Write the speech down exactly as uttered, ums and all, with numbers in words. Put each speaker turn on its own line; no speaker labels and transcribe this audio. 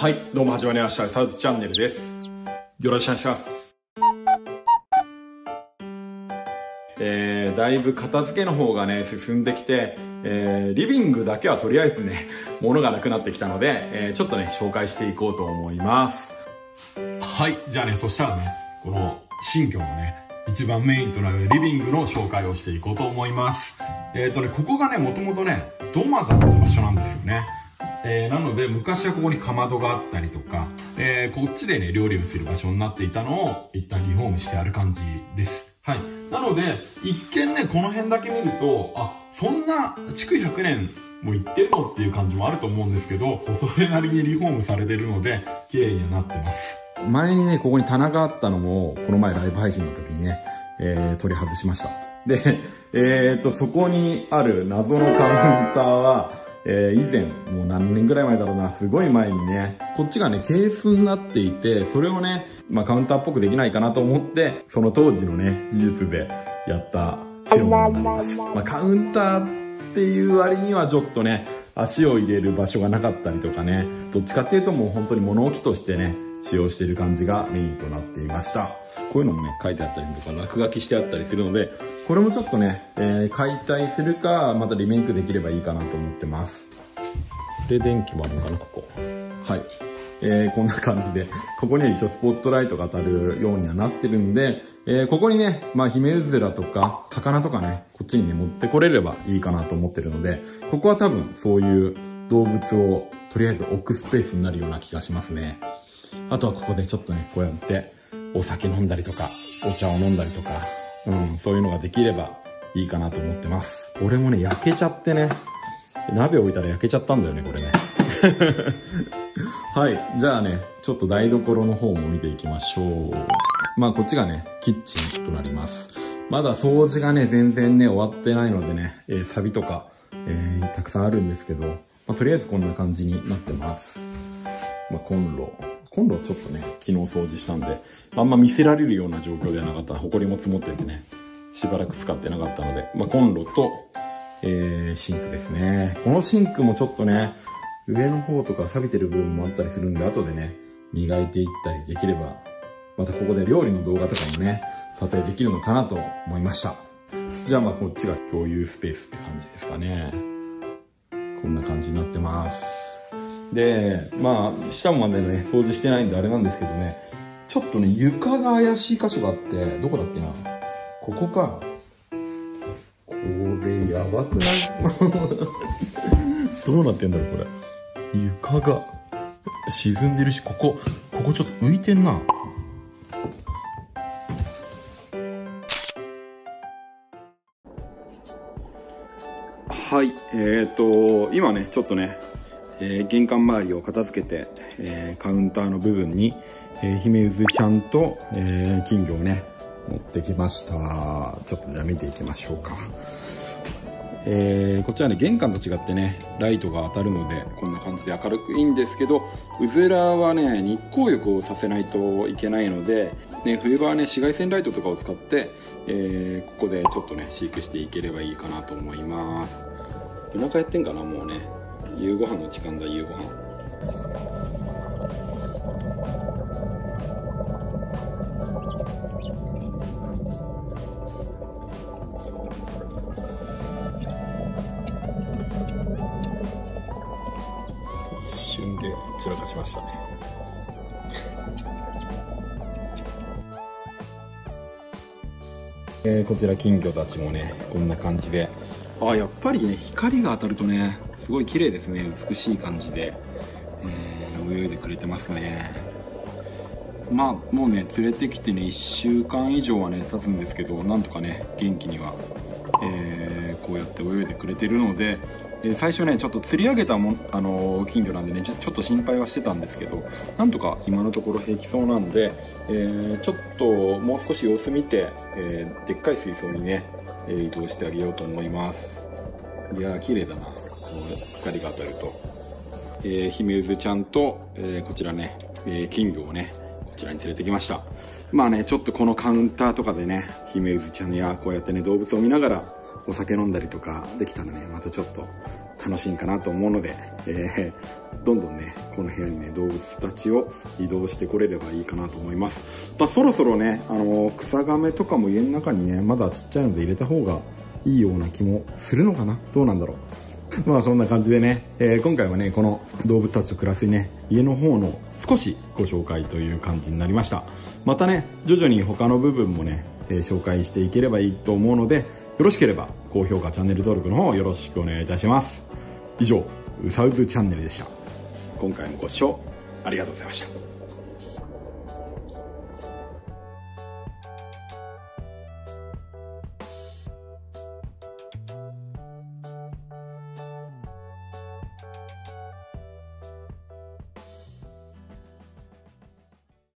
はい、どうも始まりました。サウトチャンネルです。よろしくお願いします。えー、だいぶ片付けの方がね、進んできて、えー、リビングだけはとりあえずね、物がなくなってきたので、えー、ちょっとね、紹介していこうと思います。はい、じゃあね、そしたらね、この新居のね、一番メインとなるリビングの紹介をしていこうと思います。えーとね、ここがね、もともとね、土間だった場所なんですよね。えー、なので昔はここにかまどがあったりとか、えー、こっちでね料理をする場所になっていたのを一旦リフォームしてある感じです。はい。なので一見ねこの辺だけ見ると、あ、そんな築ひゃくねんもいってるのっていう感じもあると思うんですけど、それなりにリフォームされてるので綺麗にはなってます。前にねここに棚があったのもこの前ライブ配信の時にね、えー、取り外しました。で、えーとそこにある謎のカウンターはえー、以前、もう何年ぐらい前だろうな、すごい前にね、こっちがね、ケースになっていて、それをね、まあカウンターっぽくできないかなと思って、その当時のね、技術でやった仕様になります。まあカウンターっていう割にはちょっとね、足を入れる場所がなかったりとかね、どっちかっていうともう本当に物置としてね、使用している感じがメインとなっていました。こういうのもね、書いてあったりとか、落書きしてあったりするので、これもちょっとね、えー、解体するか、またリメイクできればいいかなと思ってます。で、電気もあるのかな、ここ。はい。えー、こんな感じで、ここには一応スポットライトが当たるようにはなってるんで、えー、ここにね、まあ、ヒメウズラとか、魚とかね、こっちにね、持ってこれればいいかなと思ってるので、ここは多分そういう動物をとりあえず置くスペースになるような気がしますね。あとはここでちょっとね、こうやってお酒飲んだりとか、お茶を飲んだりとか、うん、そういうのができればいいかなと思ってます。俺もね、焼けちゃってね、鍋置いたら焼けちゃったんだよね、これね。はい。じゃあね、ちょっと台所の方も見ていきましょう。まあ、こっちがね、キッチンとなります。まだ掃除がね、全然ね、終わってないのでね、えー、サビとか、えー、たくさんあるんですけど、まあ、とりあえずこんな感じになってます。まあ、コンロ。コンロちょっとね、昨日掃除したんで、あんま見せられるような状況ではなかった。埃も積もっててね、しばらく使ってなかったので、まあ、コンロと、えー、シンクですね。このシンクもちょっとね、上の方とか錆びてる部分もあったりするんで、後でね、磨いていったりできれば、またここで料理の動画とかもね、撮影できるのかなと思いました。じゃあまあこっちが共有スペースって感じですかね。こんな感じになってます。で、まあ、下までね、掃除してないんであれなんですけどね、ちょっとね、床が怪しい箇所があって、どこだっけな。ここか。これ、やばくないどうなってんだろう、これ。床が沈んでるし、ここ、ここちょっと浮いてんな。はい、えーと、今ね、ちょっとね、えー、玄関周りを片付けて、えー、カウンターの部分に、えー、ヒメウズちゃんと、えー、金魚をね、持ってきました。ちょっとじゃあ見ていきましょうか。えー、こっちはね、玄関と違ってね、ライトが当たるので、こんな感じで明るくいいんですけど、うずらはね、日光浴をさせないといけないので、ね、冬場はね、紫外線ライトとかを使って、えー、ここでちょっとね、飼育していければいいかなと思います。夜中やってんかな、もうね。夕ご飯の時間だ、夕ご飯。一瞬で散らかしましたね。えー、こちら金魚たちもね、こんな感じで。あ、やっぱりね、光が当たるとね、すごい綺麗ですね。美しい感じで、えー、泳いでくれてますね。まあ、もうね、連れてきてね、いっしゅうかん以上はね、経つんですけど、なんとかね、元気には、えー、こうやって泳いでくれてるので、で最初ね、ちょっと釣り上げたも、あのー、金魚なんでねちょ、ちょっと心配はしてたんですけど、なんとか今のところ平気そうなんで、えー、ちょっともう少し様子見て、えー、でっかい水槽にね、えー、移動してあげようと思います。いやー、綺麗だな、この光が当たると。えー、ヒメウズちゃんと、えー、こちらね、えー、金魚をね、こちらに連れてきました。まあね、ちょっとこのカウンターとかでね、ヒメウズちゃんやこうやってね、動物を見ながらお酒飲んだりとかできたらね、またちょっと楽しいんかなと思うので、えー、どんどんねこの部屋にね動物たちを移動してこれればいいかなと思います。まあ、そろそろね、あのー、草亀とかも家の中にねまだちっちゃいので入れた方がいいような気もするのかな。どうなんだろうまあそんな感じでね、えー、今回はねこの動物たちと暮らすね家の方の少しご紹介という感じになりました。またね徐々に他の部分もね、えー、紹介していければいいと思うので、よろしければ高評価チャンネル登録の方よろしくお願いいたします。以上うさうずチャンネルでした。今回もご視聴ありがとうございました。